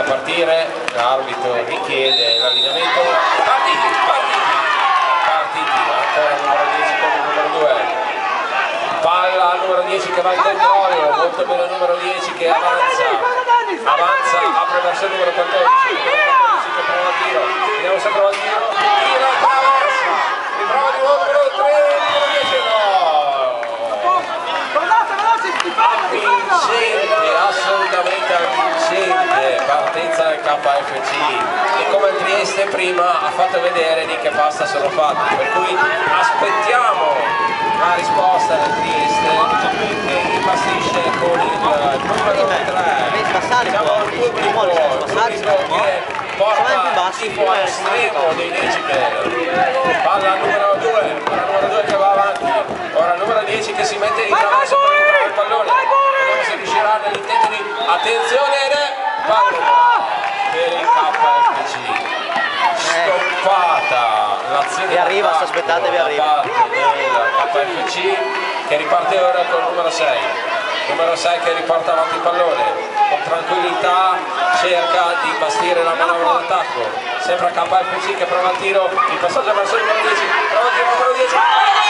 partire, l'arbitro richiede l'allineamento, partiti, ancora numero 10 con il numero 2, palla al numero 10 che va in controllo, molto bene il numero 10 che avanza, apre verso il numero 14, che prova il tiro, vediamo se prova il tiro, tira, attraversa, riprova di nuovo il numero 3, il numero 10 no! Avvincente, assolutamente avvincente partenza del KFC, e come il Trieste prima ha fatto vedere di che pasta sono fatti, per cui aspettiamo la risposta del Trieste che impazzisce con il numero 3, siamo al pubblico che porta tipo all'estremo dei decibel, palla al numero 2 che va avanti, ora il numero 10 che si mette in traverso per recuperare il pallone, vediamo se riuscirà nell'intento di attenzione ed è palla per il KFC, stoppata l'azione vi arriva, sta aspettando, vi arriva del KFC che riparte ora con il numero 6, che riporta avanti il pallone con tranquillità, cerca di bastire la manovra d'attacco, sempre KFC che prova il tiro, il passaggio verso il numero 10, prova il tiro numero 10,